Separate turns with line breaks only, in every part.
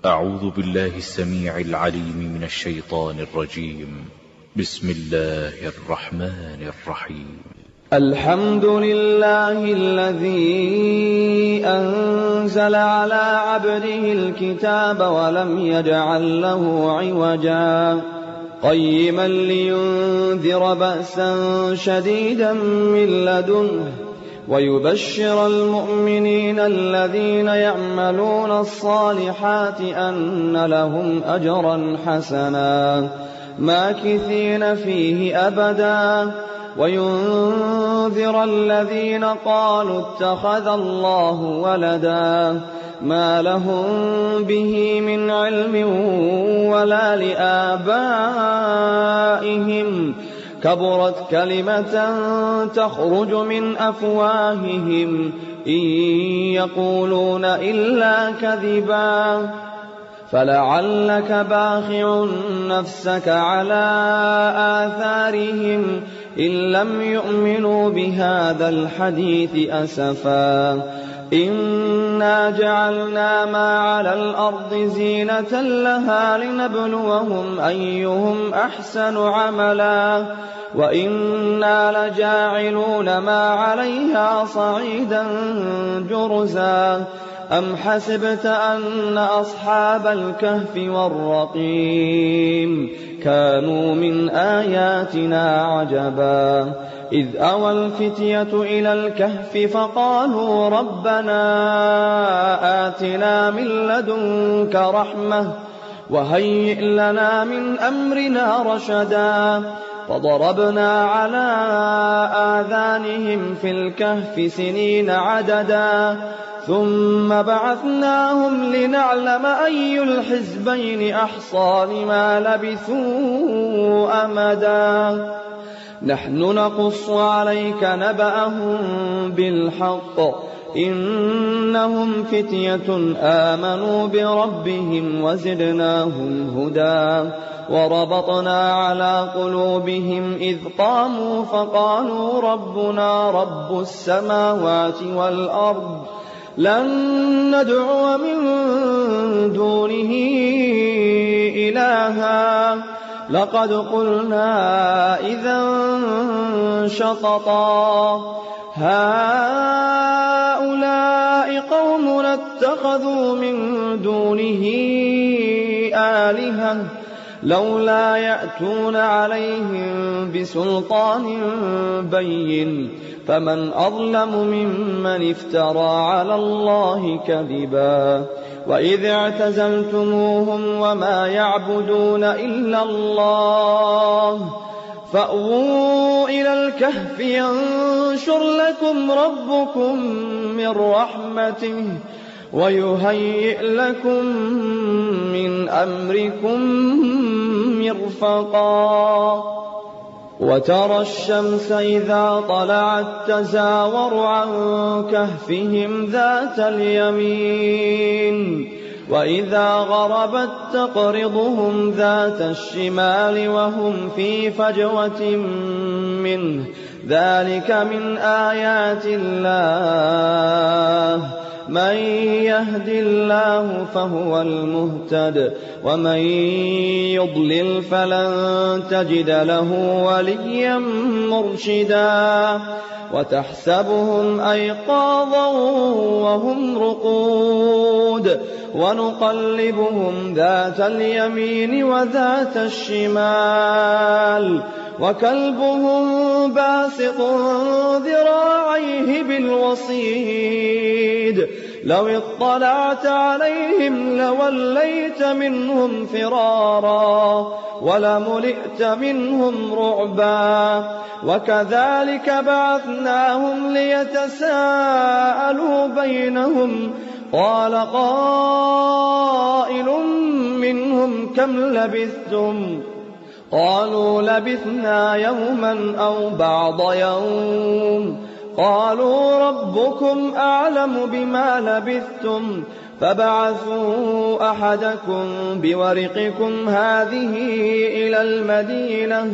أعوذ بالله السميع العليم من الشيطان الرجيم. بسم الله الرحمن الرحيم.
الحمد لله الذي أنزل على عبده الكتاب ولم يجعل له عوجا قيما لينذر بأسا شديدا من لدنه ويبشر المؤمنين الذين يعملون الصالحات أن لهم أجرا حسنا ماكثين فيه أبدا وينذر الذين قالوا اتخذ الله ولدا ما لهم به من علم ولا لآبائهم كبرت كلمة تخرج من أفواههم إن يقولون إلا كذبا فلعلك باخع نفسك على آثارهم إن لم يؤمنوا بهذا الحديث أسفا إنا جعلنا ما على الأرض زينة لها لنبلوهم أيهم أحسن عملا وإنا لجاعلون ما عليها صعيدا جرزا أم حسبت أن أصحاب الكهف والرقيم كانوا من آياتنا عجبا إذ أوى الفتية إلى الكهف فقالوا ربنا آتنا من لدنك رحمة وهيئ لنا من أمرنا رشدا فضربنا على آذانهم في الكهف سنين عددا ثم بعثناهم لنعلم أي الحزبين أحصى لما لبثوا أمدا نحن نقص عليك نبأهم بالحق إنهم فتية آمنوا بربهم وزدناهم هدى وربطنا على قلوبهم إذ قاموا فقالوا ربنا رب السماوات والأرض لن ندعو من دونه إلها لقد قلنا إذا شططا هؤلاء قومنا اتخذوا من دونه آلهة لولا يأتون عليهم بسلطان بين فمن أظلم ممن افترى على الله كذبا وإذ اعتزلتموهم وما يعبدون إلا الله فأووا إلى الكهف ينشر لكم ربكم من رحمته ويهيئ لكم من أمركم مرفقا وترى الشمس إذا طلعت تزاور عن كهفهم ذات اليمين وإذا غربت تقرضهم ذات الشمال وهم في فجوة منه ذلك من آيات الله من يهد الله فهو المهتد ومن يضلل فلن تجد له وليا مرشدا وتحسبهم أيقاظا وهم رقود ونقلبهم ذات اليمين وذات الشمال وكلبهم باسط ذراعيه بالوصيد لو اطلعت عليهم لوليت منهم فرارا ولملئت منهم رعبا وكذلك بعثناهم ليتساءلوا بينهم قال قائل منهم كم لبثتم قالوا لبثنا يوما أو بعض يوم قالوا ربكم أعلم بما لبثتم فابعثوا أحدكم بورقكم هذه إلى المدينة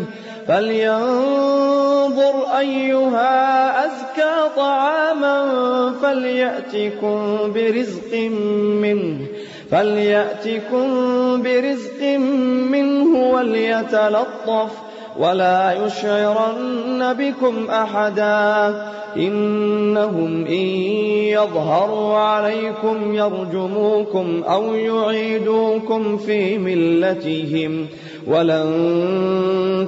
فلينظر أيها أزكى طعاما فليأتكم برزق منه فليأتكم برزق منه وليتلطف ولا يشعرن بكم أحدا إنهم إن يظهروا عليكم يرجموكم أو يعيدوكم في ملتهم ولن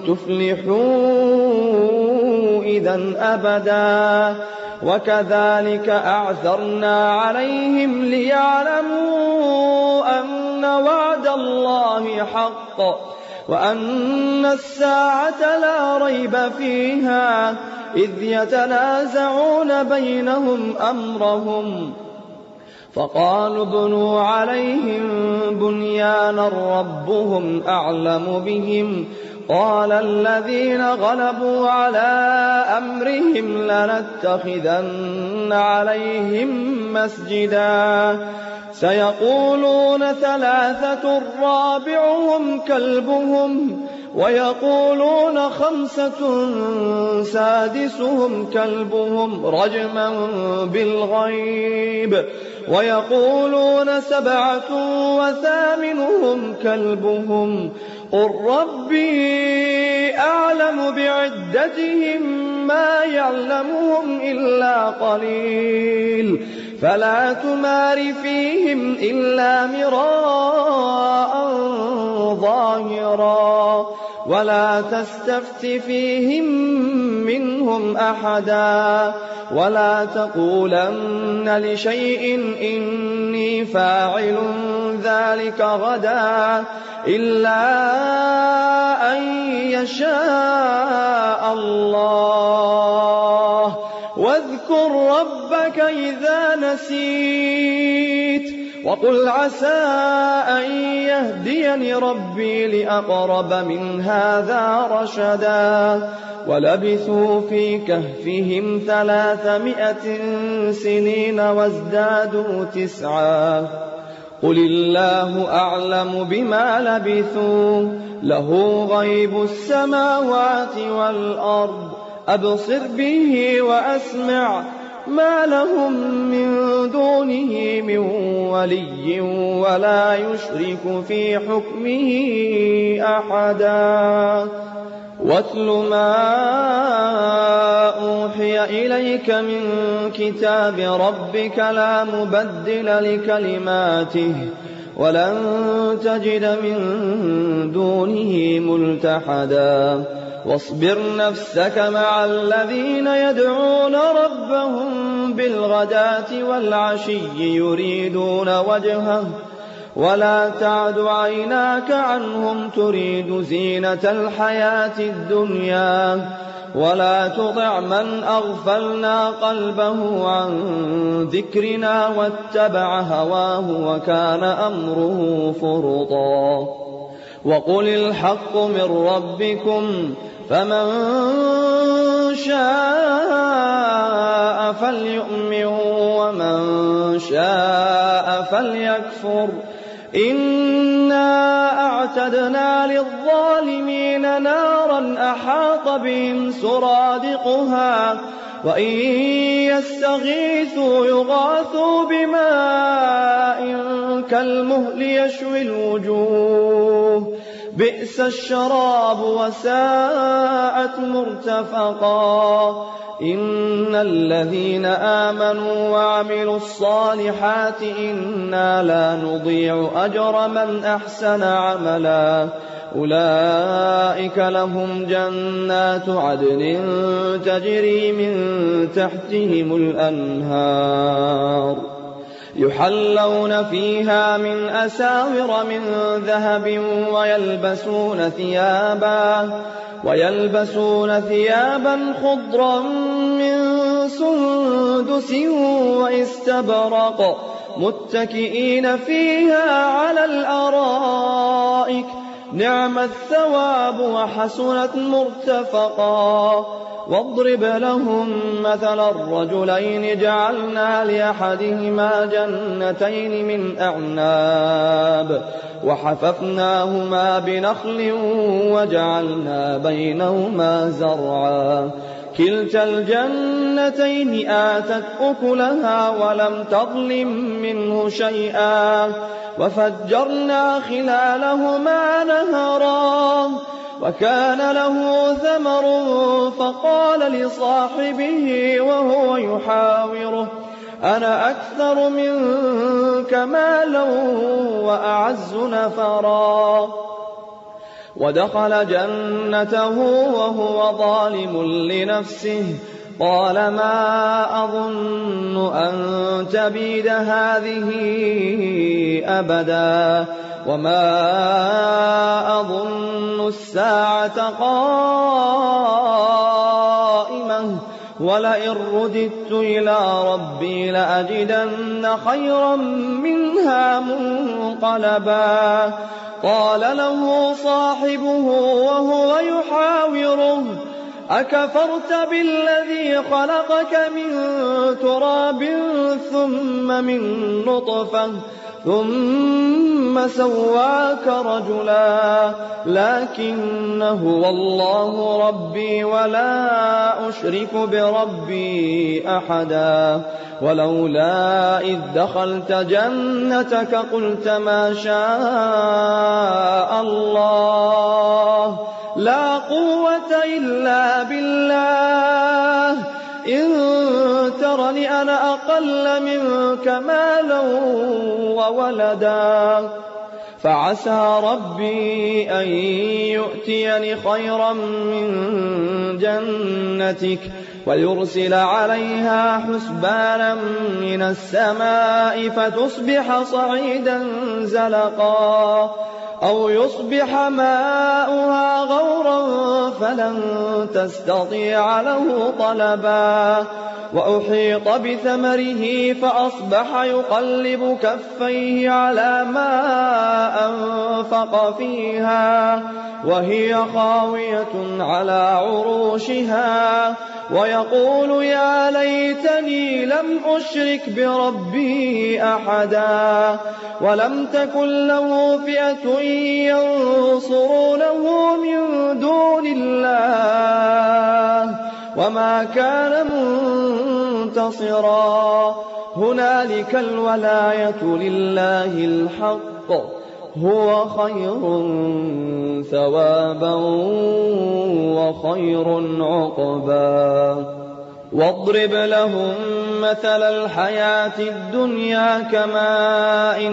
تفلحوا إذا أبدا وكذلك أعثرنا عليهم ليعلموا أن وعد الله حق وأن الساعة لا ريب فيها إذ يتنازعون بينهم أمرهم فقالوا ابنوا عليهم بنيانا ربهم أعلم بهم قال الذين غلبوا على أمرهم لنتخذن عليهم مسجدا سيقولون ثلاثة رابعهم كلبهم ويقولون خمسة سادسهم كلبهم رجما بالغيب ويقولون سبعة وثامنهم كلبهم قل ربي أعلم بعدتهم ما يعلمهم إلا قليل فلا تمار فيهم إلا مراء ظاهرا ولا تستفت فيهم منهم أحدا ولا تقولن لشيء إني فاعل ذلك غدا إلا أن يشاء الله واذكر ربك إذا نسيت وقل عسى أن يهديني ربي لأقرب من هذا رشدا ولبثوا في كهفهم 300 سنين وازدادوا 9 قل الله أعلم بما لبثوا له غيب السماوات والأرض أبصر به وأسمع ما لهم من دونه من ولي ولا يشرك في حكمه أحدا واتل ما أوحي إليك من كتاب ربك لا مبدل لكلماته ولن تجد من دونه ملتحدا واصبر نفسك مع الذين يدعون ربهم بالغداة والعشي يريدون وجهه ولا تعد عيناك عنهم تريد زينة الحياة الدنيا ولا تطع من أغفلنا قلبه عن ذكرنا واتبع هواه وكان أمره فرطا وقل الحق من ربكم فمن شاء فليؤمن ومن شاء فليكفر إنا أعتدنا للظالمين نارا أحاط بهم سرادقها وإن يستغيثوا يغاثوا بماء كالمهل يشوي الوجوه بئس الشراب وساءت مرتفقا إن الذين آمنوا وعملوا الصالحات إنا لا نضيع أجر من أحسن عملا أولئك لهم جنات عدن تجري من تحتهم الأنهار يحلون فيها من أساور من ذهب ويلبسون ثيابا خضرا من سندس واستبرق متكئين فيها على الأرائك نعم الثواب وحسنت مرتفقا واضرب لهم مثل الرجلين جعلنا لأحدهما جنتين من أعناب وحففناهما بنخل وجعلنا بينهما زرعا كلتا الجنتين آتت أكلها ولم تظلم منه شيئا وفجرنا خلالهما نهرا وكان له ثمر فقال لصاحبه وهو يحاوره أنا أكثر منك مالا وأعز نفرا ودخل جنته وهو ظالم لنفسه قال ما أظن أن تبيد هذه أبدا وما أظن الساعة قائمة ولئن رددت إلى ربي لأجدن خيرا منها منقلبا قال له صاحبه وهو يحاوره أكفرت بالذي خلقك من تراب ثم من نطفة ثم سواك رجلا لكن هو الله ربي ولا أشرك بربي أحدا ولولا إذ دخلت جنتك قلت ما شاء الله لا قوة إلا بالله إن ترني أنا أقل منك مالا وولدا فعسى ربي أن يؤتيني خيرا من جنتك ويرسل عليها حسبانا من السماء فتصبح صعيدا زلقا أو يصبح ماؤها غورا فلن تستطيع له طلبا وأحيط بثمره فأصبح يقلب كفيه على ما أنفق فيها وهي خاوية على عروشها ويقول يا ليتني لم أشرك بربي أحدا ولم تكن له فئة ينصرونه من دون الله وما كان منتصرا هنالك الولاية لله الحق هو خير ثوابا وخير عقبا واضرب لهم مثل الحياة الدنيا كماء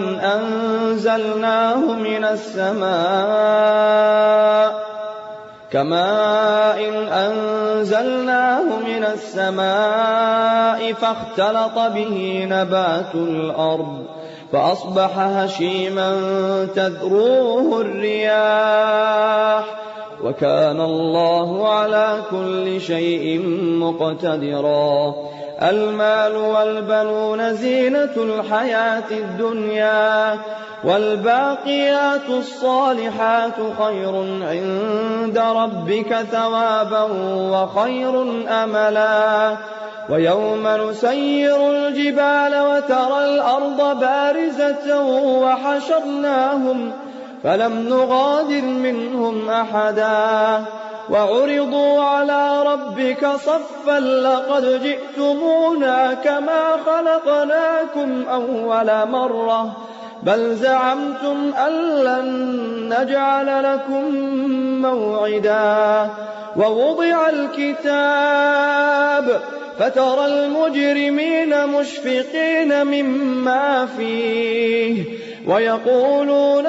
أنزلناه من السماء فاختلط به نبات الأرض فأصبح هشيما تذروه الرياح وكان الله على كل شيء مقتدرا المال والبنون زينة الحياة الدنيا والباقيات الصالحات خير عند ربك ثوابا وخير أملا ويوم نسير الجبال وترى الأرض بارزة وحشرناهم فلم نغادر منهم أحدا وعرضوا على ربك صفا لقد جئتمونا كما خلقناكم أول مرة بل زعمتم أن لن نجعل لكم موعدا ووضع الكتاب فترى المجرمين مشفقين مما فيه ويقولون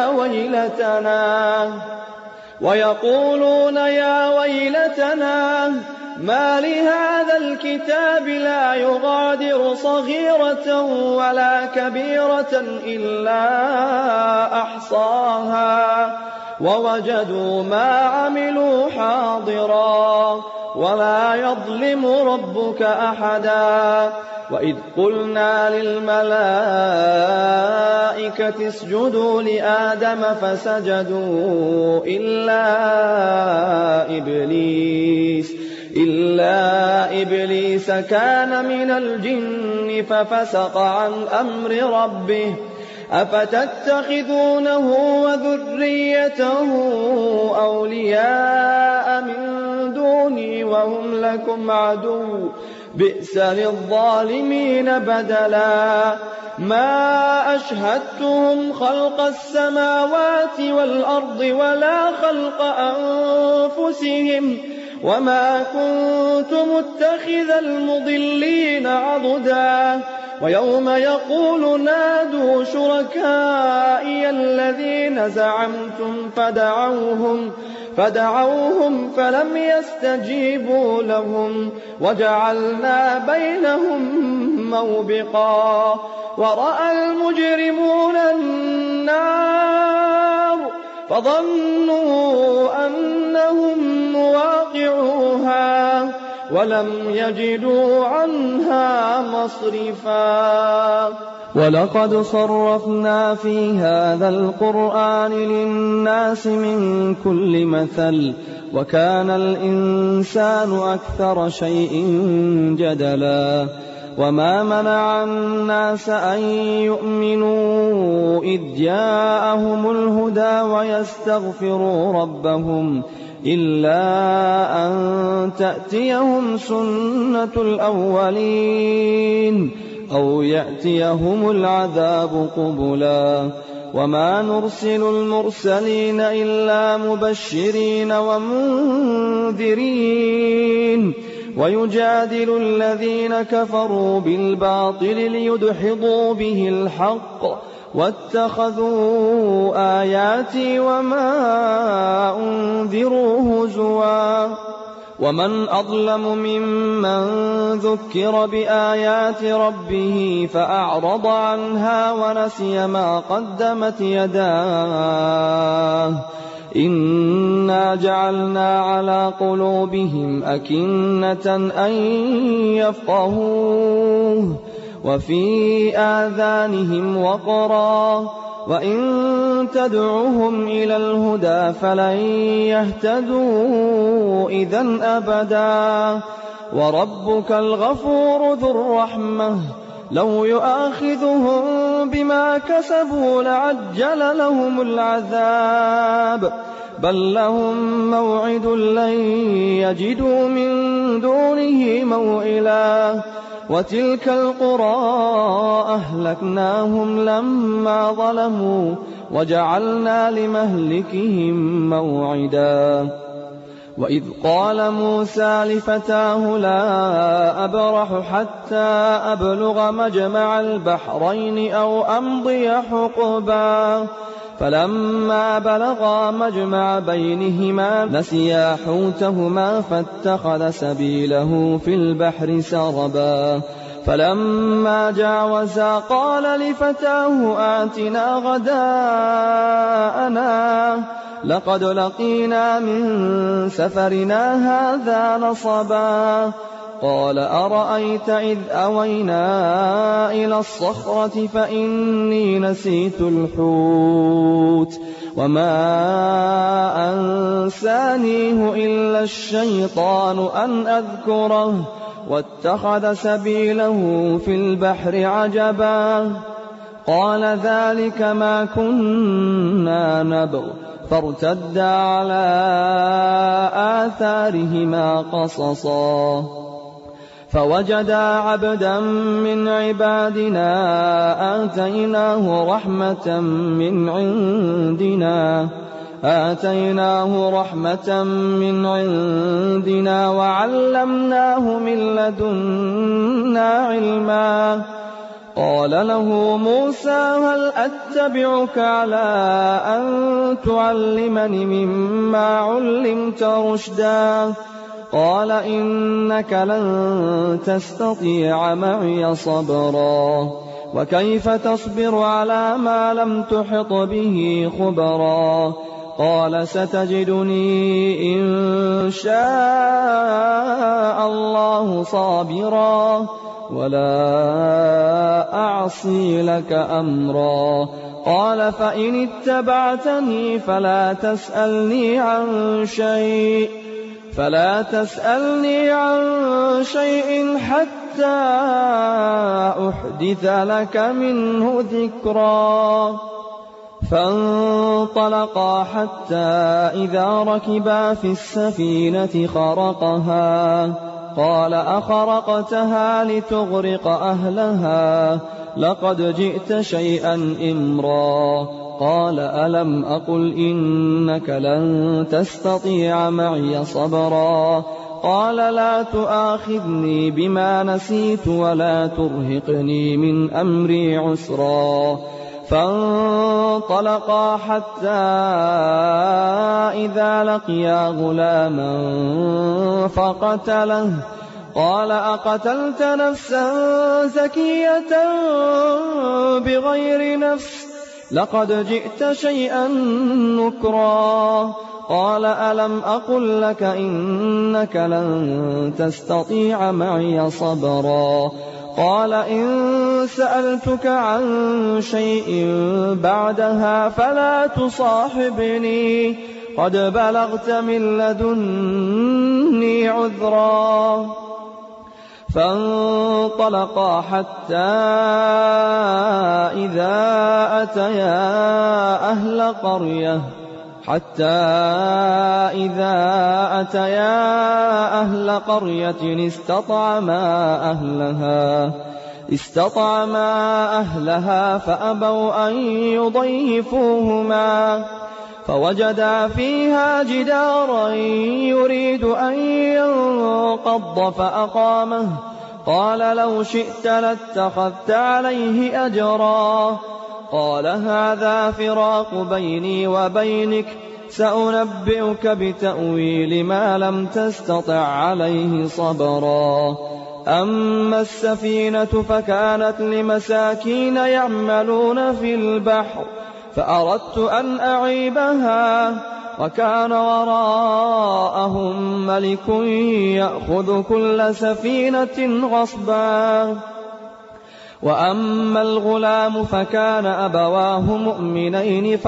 يا ويلتنا ما لهذا الكتاب لا يغادر صغيرة ولا كبيرة إلا أحصاها ووجدوا ما عملوا حاضرا ولا يظلم ربك أحدا وإذ قلنا للملائكة اسجدوا لآدم فسجدوا إلا إبليس كان من الجن ففسق عن أمر ربه أفتتخذونه وذريته أولياء من دوني وهم لكم عدو بئس للظالمين بدلا ما أشهدتهم خلق السماوات والأرض ولا خلق أنفسهم وما كنت متخذ المضلين عضدا ويوم يقول نادوا شركائي الذين زعمتم فدعوهم فلم يستجيبوا لهم وجعلنا بينهم موبقا ورأى المجرمون النار فظنوا أنهم مواقعوها ولم يجدوا عنها مصرفا ولقد صرفنا في هذا القرآن للناس من كل مثل وكان الإنسان أكثر شيء جدلا وما منع الناس أن يؤمنوا إذ جاءهم الهدى ويستغفروا ربهم إلا أن تأتيهم سنة الأولين أو يأتيهم العذاب قبلا وما نرسل المرسلين إلا مبشرين ومنذرين ويجادل الذين كفروا بالباطل ليدحضوا به الحق واتخذوا آياتي وما أنذروا هزوا ومن أظلم ممن ذكر بآيات ربه فأعرض عنها ونسي ما قدمت يداه إنا جعلنا على قلوبهم أكنة أن يفقهوه وفي آذانهم وقرا وإن تدعوهم إلى الهدى فلن يهتدوا إذن أبدا وربك الغفور ذو الرحمة لو يؤاخذهم بما كسبوا لعجل لهم العذاب بل لهم موعد لن يجدوا من دونه موئلا وتلك القرى أهلكناهم لما ظلموا وجعلنا لمهلكهم موعدا وإذ قال موسى لفتاه لا أبرح حتى أبلغ مجمع البحرين أو أمضي حقبا فلما بلغا مجمع بينهما نسيا حوتهما فاتخذ سبيله في البحر سربا فلما جاوزا قال لفتاه آتنا غداءنا لقد لقينا من سفرنا هذا نصبا قال أرأيت إذ أوينا إلى الصخرة فإني نسيت الحوت وما أنسانيه إلا الشيطان أن أذكره واتخذ سبيله في البحر عجبا قال ذلك ما كنا نبغ فارتدا على آثارهما قصصا فوجدا عبدا من عبادنا آتيناه رحمة من عندنا وعلمناه من لدنا علما قال له موسى هل أتبعك على أن تعلمني مما علمت رشدا قال إنك لن تستطيع معي صبرا وكيف تصبر على ما لم تحط به خبرا قال ستجدني إن شاء الله صابرا ولا أعصي لك أمرا قال فإن اتبعتني فلا تسألني عن شيء حتى أحدث لك منه ذكرا فانطلقا حتى إذا ركبا في السفينة قال أخرقتها لتغرق أهلها لقد جئت شيئا إمرا قال ألم أقل إنك لن تستطيع معي صبرا قال لا تؤاخذني بما نسيت ولا ترهقني من أمري عسرا فانطلقا حتى إذا لقيا غلاما فقتله قال أقتلت نفسا زكية بغير نفس لقد جئت شيئا نكرا قال ألم أقل لك إنك لن تستطيع معي صبرا قال إن سألتك عن شيء بعدها فلا تصاحبني قد بلغت من لدني عذرا فانطلقا حتى إذا أتيا أهل قرية استطعما أهلها فأبوا أن يضيفوهما فوجدا فيها جدارا يريد أن ينقض فأقامه قال لو شئت لاتخذت عليه أجرا قال هذا فراق بيني وبينك سأنبئك بتأويل ما لم تستطع عليه صبرا أما السفينة فكانت لمساكين يعملون في البحر فأردت أن أعيبها وكان وراءهم ملك يأخذ كل سفينة غصبا وأما الغلام فكان أبواه مؤمنين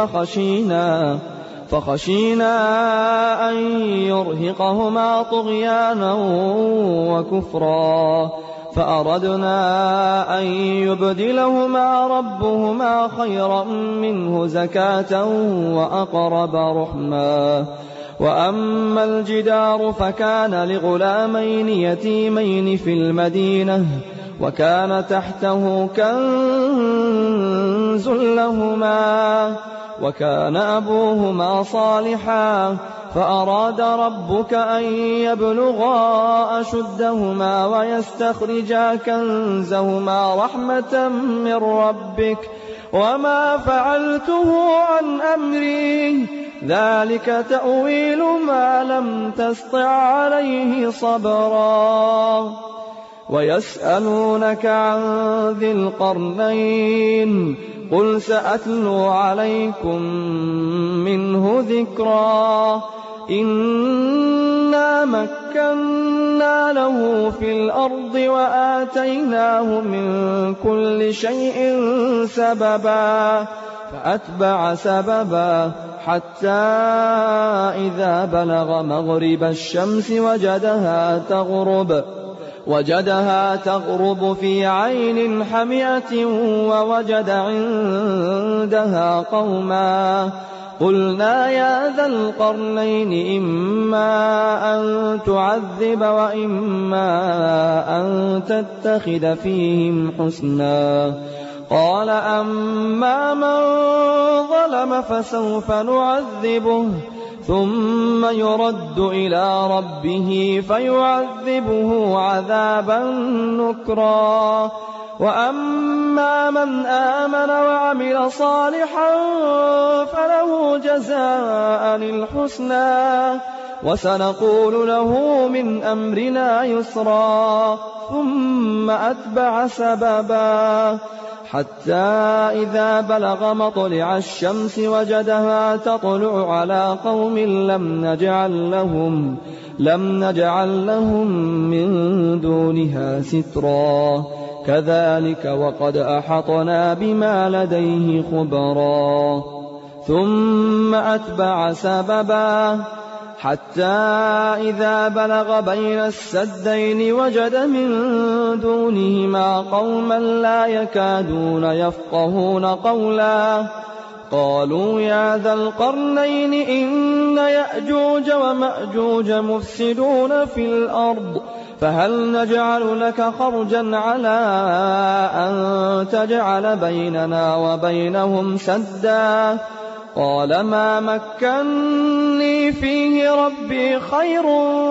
فخشينا أن يرهقهما طغيانا وكفرا فأردنا أن يبدلهما ربهما خيرا منه زكاة وأقرب رحما وأما الجدار فكان لغلامين يتيمين في المدينة وكان تحته كنز لهما وكان أبوهما صالحا فأراد ربك أن يبلغا أشدهما ويستخرجا كنزهما رحمة من ربك وما فعلته عن أمري ذلك تأويل ما لم تسطع عليه صبرا ويسألونك عن ذي القرنين قل سأتلو عليكم منه ذكرا إنا مكنا له في الأرض وآتيناه من كل شيء سببا فأتبع سببا حتى إذا بلغ مغرب الشمس وجدها تغرب في عين حمئة ووجد عندها قوما قلنا يا ذا القرنين إما أن تعذب وإما أن تتخذ فيهم حسنا قال أما من ظلم فسوف نعذبه ثم يرد إلى ربه فيعذبه عذابا نكرا وأما من آمن وعمل صالحا فله جزاء الحسنى وسنقول له من أمرنا يسرا ثم أتبع سببا حتى إذا بلغ مطلع الشمس وجدها تطلع على قوم لم نجعل لهم من دونها سترا كذلك وقد أحطنا بما لديه خبرا ثم أتبع سببا حتى إذا بلغ بين السدين وجد من دونهما قوما لا يكادون يفقهون قولا قالوا يا ذا القرنين إن يأجوج ومأجوج مفسدون في الأرض فهل نجعل لك خرجا على أن تجعل بيننا وبينهم سدا قال ما مكني فيه ربي خير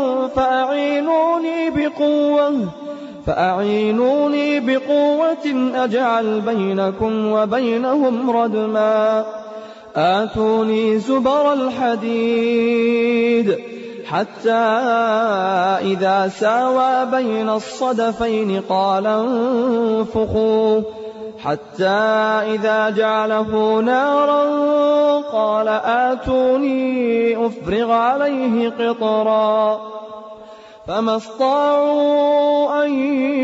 فأعينوني بقوة أجعل بينكم وبينهم ردما آتوني زبر الحديد حتى إذا ساوى بين الصدفين قال انفخوا حتى إذا جعله نارا قال آتوني أفرغ عليه قطرا فما استطاعوا أن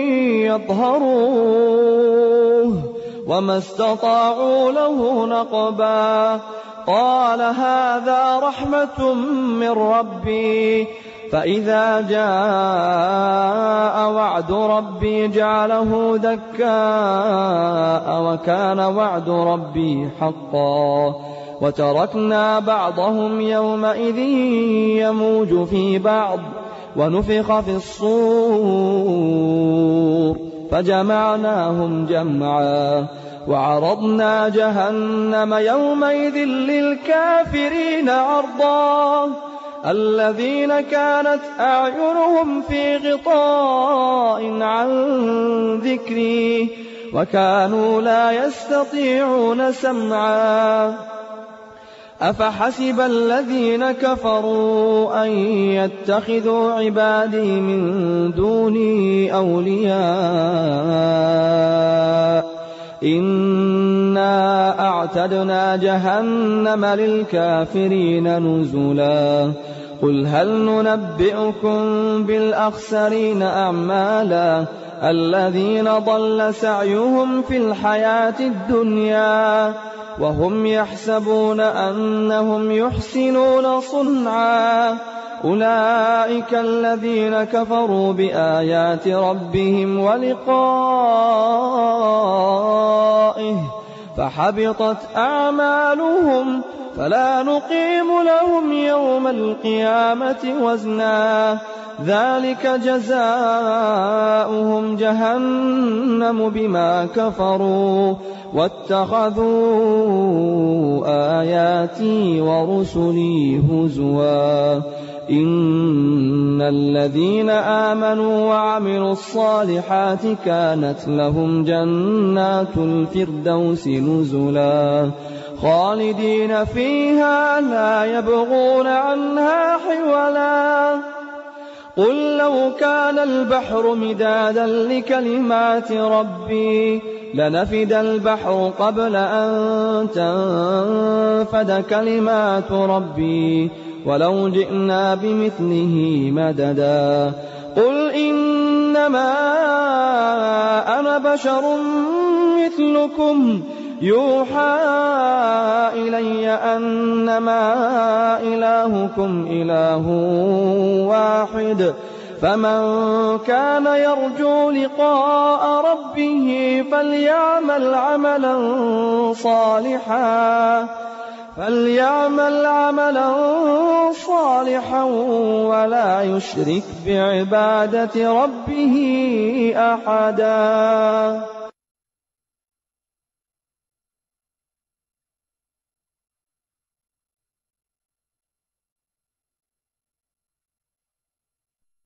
يظهروه وما استطاعوا له نقبا قال هذا رحمة من ربي فإذا جاء وعد ربي جعله دكاء وكان وعد ربي حقا وتركنا بعضهم يومئذ يموج في بعض ونفخ في الصور فجمعناهم جمعا وعرضنا جهنم يومئذ للكافرين عرضا الذين كانت أعينهم في غطاء عن ذكري وكانوا لا يستطيعون سمعا أفحسب الذين كفروا أن يتخذوا عبادي من دوني أولياء إنا أعتدنا جهنم للكافرين نزلا قل هل ننبئكم بالأخسرين أعمالا الذين ضل سعيهم في الحياة الدنيا وهم يحسبون أنهم يحسنون صنعا أولئك الذين كفروا بآيات ربهم ولقائه فحبطت أعمالهم فلا نقيم لهم يوم القيامة وزنا ذلك جزاؤهم جهنم بما كفروا واتخذوا آياتي ورسلي هزوا إن الذين آمنوا وعملوا الصالحات كانت لهم جنات الفردوس نزلا خالدين فيها لا يبغون عنها حولا قل لو كان البحر مدادا لكلمات ربي لنفد البحر قبل أن تنفد كلمات ربي ولو جئنا بمثله مددا قل إنما أنا بشر مثلكم يوحى إلي أنما إلهكم إله واحد فمن كان يرجو لقاء ربه فليعمل عملا صالحا ولا يشرك بعبادة ربه أحدا